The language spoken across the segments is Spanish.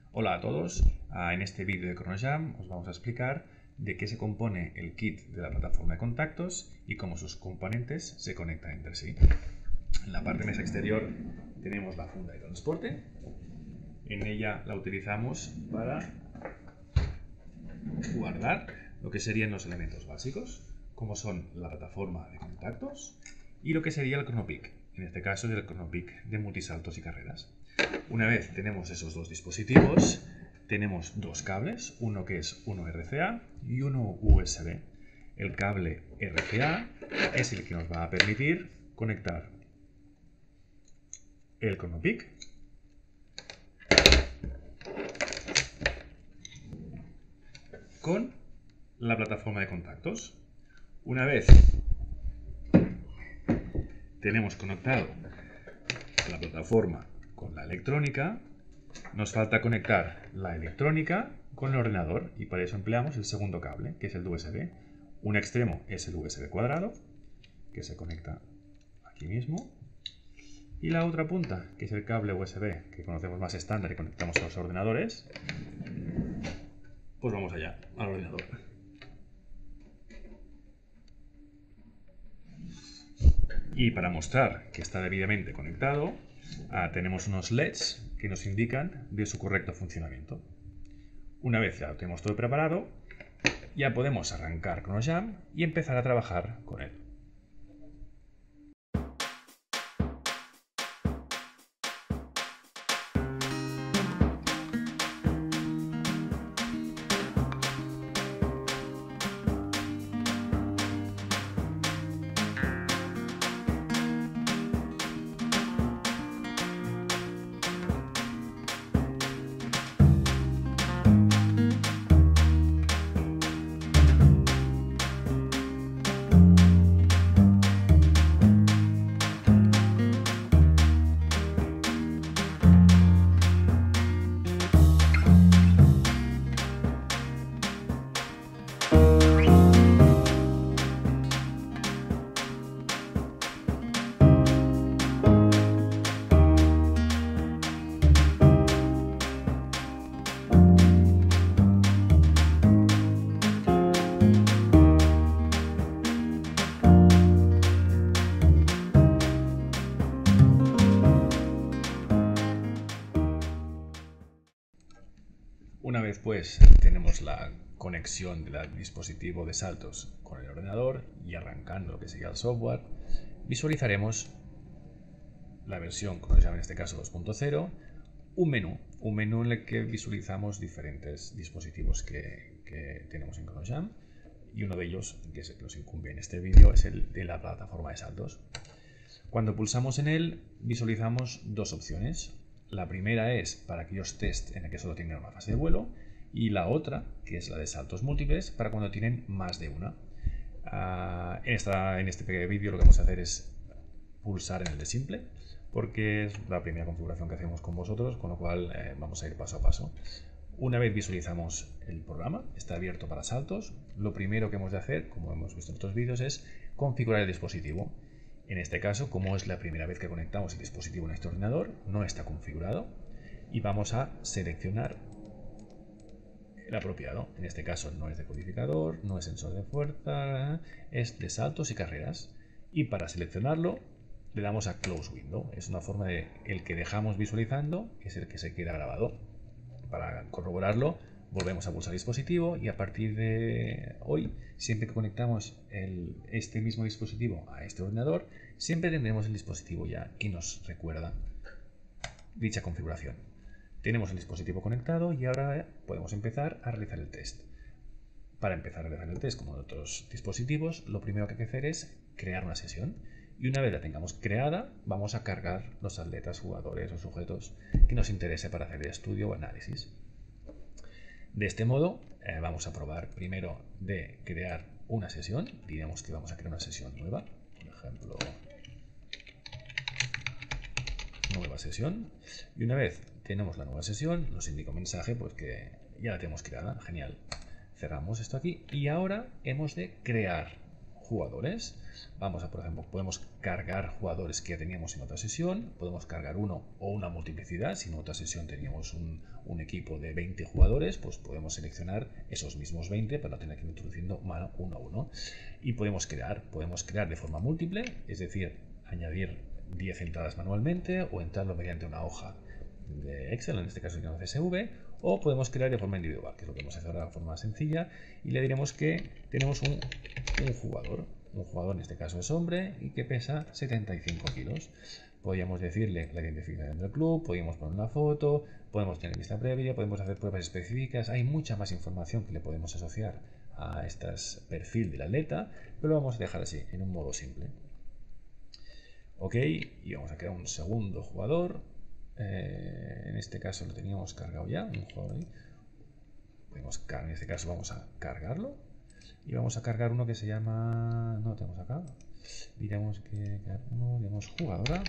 Hola a todos, en este vídeo de ChronoJam os vamos a explicar de qué se compone el kit de la plataforma de contactos y cómo sus componentes se conectan entre sí. En la parte mesa exterior tenemos la funda de transporte. En ella la utilizamos para guardar lo que serían los elementos básicos, como son la plataforma de contactos y lo que sería el ChronoPic. En este caso es el ChronoPic de multisaltos y carreras. Una vez tenemos esos dos dispositivos, tenemos dos cables, uno que es uno RCA y uno USB. El cable RCA es el que nos va a permitir conectar el ChronoPic con la plataforma de contactos. Una vez tenemos conectado la plataforma con la electrónica, nos falta conectar la electrónica con el ordenador y para eso empleamos el segundo cable, que es el USB. Un extremo es el USB cuadrado, que se conecta aquí mismo, y la otra punta, que es el cable USB, que conocemos más estándar y conectamos a los ordenadores. Pues vamos allá, al ordenador. Y para mostrar que está debidamente conectado, tenemos unos LEDs que nos indican de su correcto funcionamiento. Una vez ya lo tenemos todo preparado, ya podemos arrancar ChronoJam y empezar a trabajar con él. Una vez pues tenemos la conexión del dispositivo de saltos con el ordenador y arrancando lo que sería el software, visualizaremos la versión ChronoJam, en este caso 2.0, un menú en el que visualizamos diferentes dispositivos que tenemos en ChronoJam, y uno de ellos, que es el que nos incumbe en este vídeo, es el de la plataforma de saltos. Cuando pulsamos en él, visualizamos dos opciones. La primera es para aquellos test en el que solo tienen una fase de vuelo, y la otra, que es la de saltos múltiples, para cuando tienen más de una. En este vídeo lo que vamos a hacer es pulsar en el de simple, porque es la primera configuración que hacemos con vosotros, con lo cual vamos a ir paso a paso. Una vez visualizamos el programa, está abierto para saltos, lo primero que hemos de hacer, como hemos visto en otros vídeos, es configurar el dispositivo. En este caso, como es la primera vez que conectamos el dispositivo en este ordenador, no está configurado y vamos a seleccionar el apropiado. En este caso no es decodificador, no es sensor de fuerza, es de saltos y carreras. Y para seleccionarlo le damos a Close Window. Es una forma de el que dejamos visualizando es el que se queda grabado. Para corroborarlo, volvemos a pulsar dispositivo y a partir de hoy, siempre que conectamos este mismo dispositivo a este ordenador, siempre tendremos el dispositivo ya que nos recuerda dicha configuración. Tenemos el dispositivo conectado y ahora podemos empezar a realizar el test. Para empezar a realizar el test, como en otros dispositivos, lo primero que hay que hacer es crear una sesión. Y una vez la tengamos creada, vamos a cargar los atletas, jugadores o sujetos que nos interese para hacer el estudio o análisis. De este modo, vamos a probar primero de crear una sesión. Diremos que vamos a crear una sesión nueva. Por ejemplo, nueva sesión. Y una vez tenemos la nueva sesión, nos indica un mensaje pues que ya la tenemos creada. Genial. Cerramos esto aquí y ahora hemos de crear jugadores. Vamos a, por ejemplo, podemos cargar jugadores que ya teníamos en otra sesión, podemos cargar uno o una multiplicidad. Si en otra sesión teníamos un equipo de 20 jugadores, pues podemos seleccionar esos mismos 20 para no tener que ir introduciendo uno a uno. Y podemos crear de forma múltiple, es decir, añadir 10 entradas manualmente o entrarlo mediante una hoja de Excel, en este caso de una CSV, o podemos crear de forma individual, que es lo que vamos a hacer ahora de forma sencilla, y le diremos que tenemos un jugador. Un jugador en este caso es hombre y que pesa 75 kilos. Podríamos decirle la identificación del club, podríamos poner una foto, podemos tener lista previa, podemos hacer pruebas específicas. Hay mucha más información que le podemos asociar a este perfil del atleta, pero lo vamos a dejar así, en un modo simple. Ok, y vamos a crear un segundo jugador. En este caso lo teníamos cargado ya, un jugador ahí. En este caso vamos a cargarlo. Y vamos a cargar uno que se llama... No lo tenemos acá. Diremos que uno, digamos, jugadora.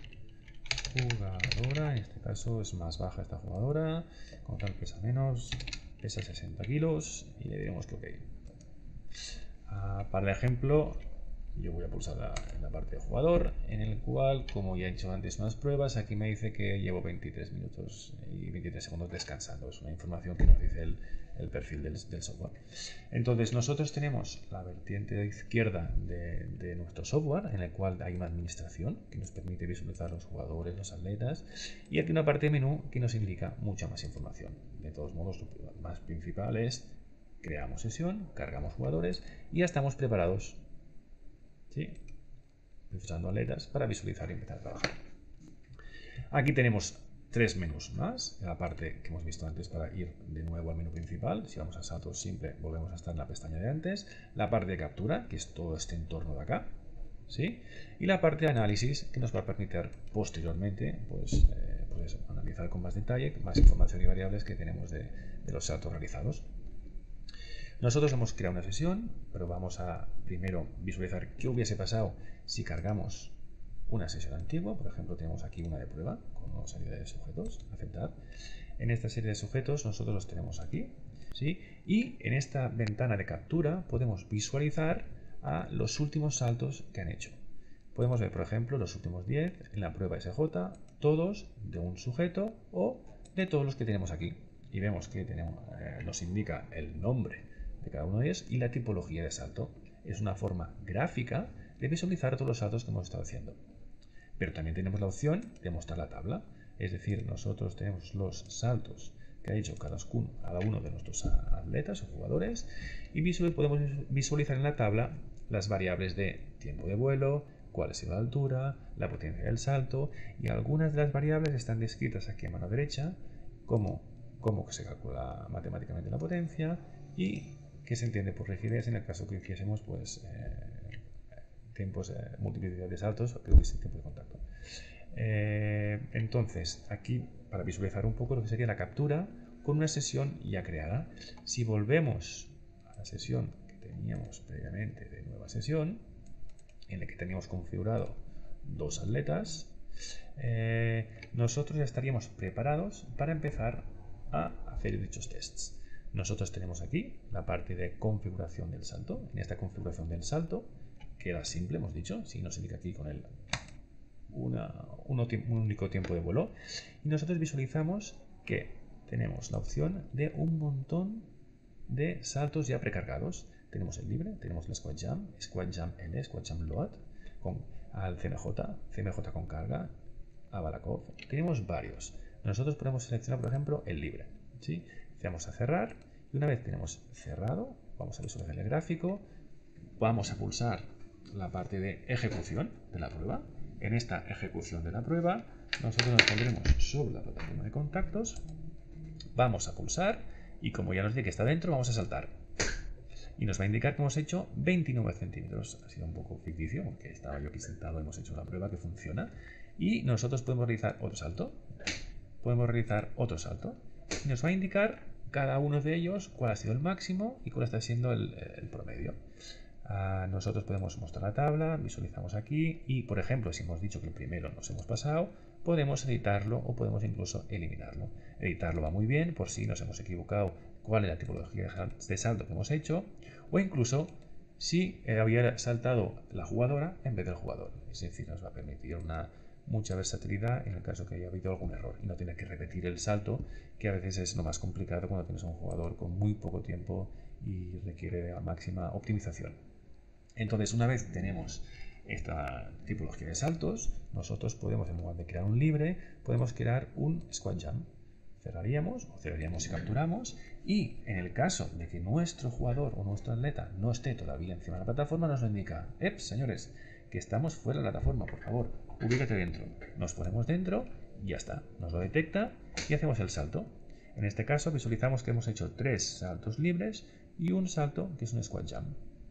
En este caso es más baja esta jugadora. Con tal pesa menos. Pesa 60 kilos. Y le diremos que ok. Para el ejemplo, yo voy a pulsar la parte de jugador, en el cual, como ya he hecho antes unas pruebas, aquí me dice que llevo 23 minutos y 23 segundos descansando. Es una información que nos dice el perfil del software. Entonces nosotros tenemos la vertiente izquierda de nuestro software, en el cual hay una administración que nos permite visualizar los jugadores, los atletas, y aquí una parte de menú que nos indica mucha más información. De todos modos, lo más principal es: creamos sesión, cargamos jugadores y ya estamos preparados, ¿sí?, usando atletas para visualizar y empezar a trabajar. Aquí tenemos 3 menús más, la parte que hemos visto antes para ir de nuevo al menú principal. Si vamos a saltos simple, volvemos a estar en la pestaña de antes. La parte de captura, que es todo este entorno de acá, ¿sí? Y la parte de análisis, que nos va a permitir posteriormente pues eso, analizar con más detalle, más información y variables que tenemos de los saltos realizados. Nosotros hemos creado una sesión, pero vamos a primero visualizar qué hubiese pasado si cargamos una sesión antigua. Por ejemplo, tenemos aquí una de prueba con una serie de sujetos, aceptar. En esta serie de sujetos nosotros los tenemos aquí, ¿sí? Y en esta ventana de captura podemos visualizar a los últimos saltos que han hecho. Podemos ver, por ejemplo, los últimos 10 en la prueba SJ, todos de un sujeto o de todos los que tenemos aquí. Y vemos que nos indica el nombre de cada uno de ellos y la tipología de salto. Es una forma gráfica de visualizar todos los saltos que hemos estado haciendo. Pero también tenemos la opción de mostrar la tabla, es decir, nosotros tenemos los saltos que ha hecho cada uno de nuestros atletas o jugadores y podemos visualizar en la tabla las variables de tiempo de vuelo, cuál ha sido la altura, la potencia del salto, y algunas de las variables están descritas aquí a mano derecha, como cómo se calcula matemáticamente la potencia y qué se entiende por rigidez en el caso que hiciésemos pues tiempos, multiplicidad de saltos o que hubiese tiempo de contacto. Entonces, aquí para visualizar un poco lo que sería la captura con una sesión ya creada. Si volvemos a la sesión que teníamos previamente de nueva sesión, en la que teníamos configurado 2 atletas, nosotros ya estaríamos preparados para empezar a hacer dichos tests. Nosotros tenemos aquí la parte de configuración del salto. En esta configuración del salto, que era simple, hemos dicho, si nos indica aquí con un único tiempo de vuelo, y nosotros visualizamos que tenemos la opción de un montón de saltos ya precargados. Tenemos el libre, tenemos el squat jump L, squat jump load, al CMJ con carga, a Balakov. Tenemos varios. Nosotros podemos seleccionar, por ejemplo, el libre, ¿sí? Vamos a cerrar y una vez tenemos cerrado, vamos a visualizar el gráfico, vamos a pulsar la parte de ejecución de la prueba. En esta ejecución de la prueba, nosotros nos pondremos sobre la plataforma de contactos, vamos a pulsar y como ya nos dice que está dentro, vamos a saltar. Y nos va a indicar que hemos hecho 29 centímetros. Ha sido un poco ficticio porque estaba yo aquí sentado, hemos hecho la prueba que funciona. Y nosotros podemos realizar otro salto. Y nos va a indicar cada uno de ellos cuál ha sido el máximo y cuál está siendo el promedio. Nosotros podemos mostrar la tabla, visualizamos aquí y, por ejemplo, si hemos dicho que el primero nos hemos pasado, podemos editarlo o podemos incluso eliminarlo. Editarlo va muy bien por si nos hemos equivocado, cuál es la tipología de salto que hemos hecho, o incluso si había saltado la jugadora en vez del jugador. Es decir, nos va a permitir mucha versatilidad en el caso que haya habido algún error y no tener que repetir el salto, que a veces es lo más complicado cuando tienes un jugador con muy poco tiempo y requiere de la máxima optimización. Entonces, una vez tenemos esta tipología de saltos, nosotros podemos, en lugar de crear un libre, podemos crear un squat jump. Cerraríamos y capturamos, y en el caso de que nuestro jugador o nuestro atleta no esté todavía encima de la plataforma, nos lo indica: señores, que estamos fuera de la plataforma, por favor, ubícate dentro. Nos ponemos dentro y ya está, nos lo detecta y hacemos el salto. En este caso visualizamos que hemos hecho 3 saltos libres y un salto que es un squat jump.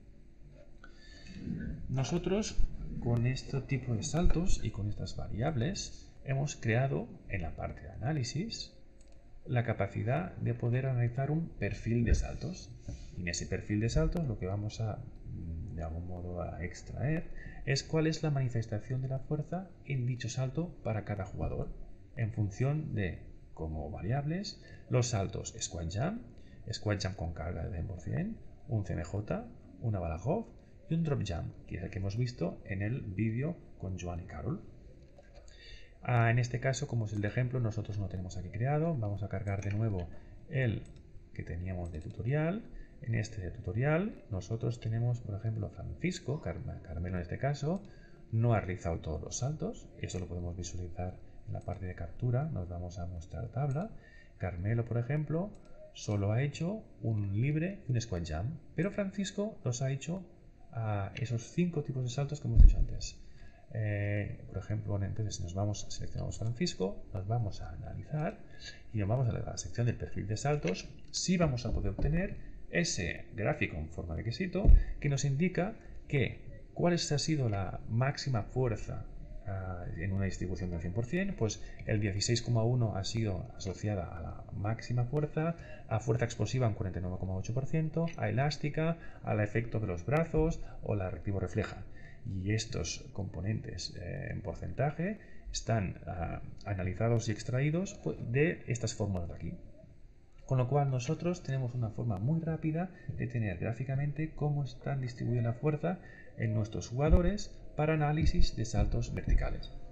Nosotros, con este tipo de saltos y con estas variables, hemos creado en la parte de análisis la capacidad de poder analizar un perfil de saltos. Y en ese perfil de saltos lo que vamos a, de algún modo, a extraer es cuál es la manifestación de la fuerza en dicho salto para cada jugador, en función de, como variables, los saltos squat jump con carga de 100%, un CMJ, una Balachov y un drop jump, que es el que hemos visto en el vídeo con Joan y Carol. En este caso, como es el de ejemplo, nosotros no tenemos aquí creado. Vamos a cargar de nuevo el que teníamos de tutorial. En este de tutorial nosotros tenemos, por ejemplo, Francisco, Carmelo en este caso, no ha realizado todos los saltos. Eso lo podemos visualizar en la parte de captura. Nos vamos a mostrar tabla. Carmelo, por ejemplo, solo ha hecho un libre y un squat jump, pero Francisco los ha hecho a esos 5 tipos de saltos que hemos dicho antes. Por ejemplo, entonces seleccionamos Francisco, nos vamos a analizar y nos vamos a la sección del perfil de saltos. Sí vamos a poder obtener ese gráfico en forma de quesito que nos indica cuál ha sido la máxima fuerza en una distribución del 100%, pues el 16,1 ha sido asociada a la máxima fuerza, a fuerza explosiva un 49,8%, a elástica, al efecto de los brazos o la reactivo refleja. Y estos componentes en porcentaje están analizados y extraídos de estas fórmulas de aquí. Con lo cual nosotros tenemos una forma muy rápida de tener gráficamente cómo está distribuida la fuerza en nuestros jugadores para análisis de saltos verticales.